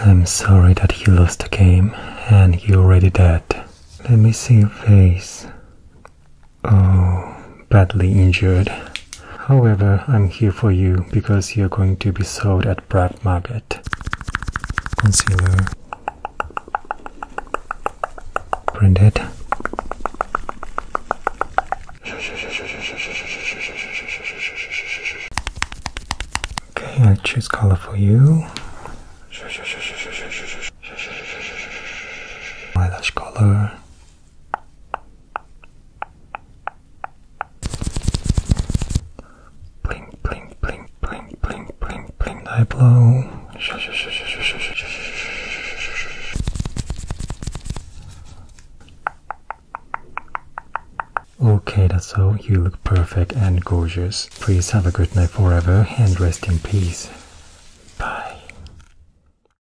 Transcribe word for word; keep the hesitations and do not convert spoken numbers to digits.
I'm sorry that you lost the game and you're already dead. Let me see your face. Oh, badly injured. However, I'm here for you because you're going to be sold at Bragg Market. Concealer. Print it. Okay, I choose color for you. Eyelash color. Bling, bling, bling, bling, bling, bling, bling. Eyebrow. Okay, that's all. You look perfect and gorgeous. Please have a good night forever and rest in peace.